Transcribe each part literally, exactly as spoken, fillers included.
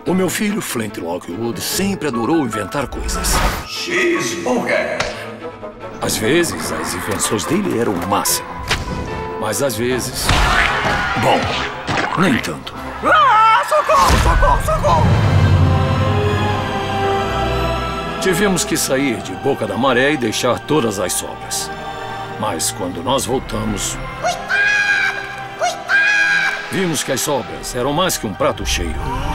O meu filho, Flint Lockwood, sempre adorou inventar coisas. Cheeseburger. Às vezes, as invenções dele eram o máximo. Mas às vezes... Bom, nem tanto. Ah, socorro, socorro, socorro! Tivemos que sair de Boca da Maré e deixar todas as sobras. Mas quando nós voltamos... Vimos que as sobras eram mais que um prato cheio.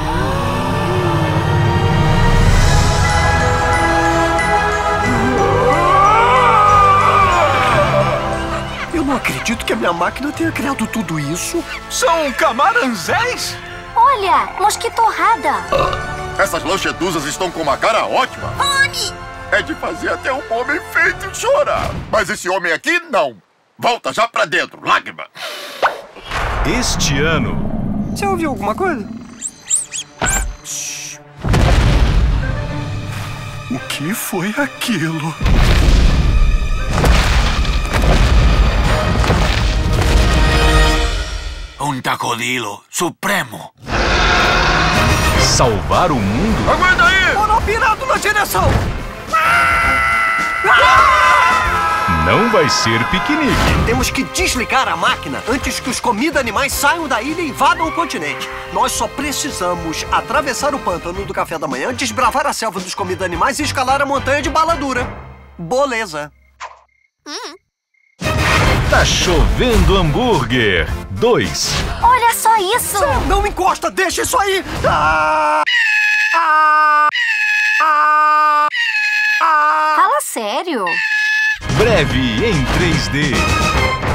Eu não acredito que a minha máquina tenha criado tudo isso. São camaranzés? Olha, mosquitorrada. Essas lancheduzas estão com uma cara ótima. Fome! É de fazer até um homem feito chorar. Mas esse homem aqui, não. Volta já pra dentro, lágrima. Este ano... Você ouviu alguma coisa? O que foi aquilo? Um tacodilo supremo. Salvar o mundo? Aguenta aí! Monopirado na direção! Não vai ser piquenique. Temos que desligar a máquina antes que os comida-animais saiam da ilha e invadam o continente. Nós só precisamos atravessar o pântano do café da manhã, desbravar a selva dos comida-animais e escalar a montanha de baladura. Beleza. Tá chovendo hambúrguer. Dois. Olha só isso! Não encosta, deixa isso aí! Ah! Ah! Ah! Ah! Fala sério. Breve em três D.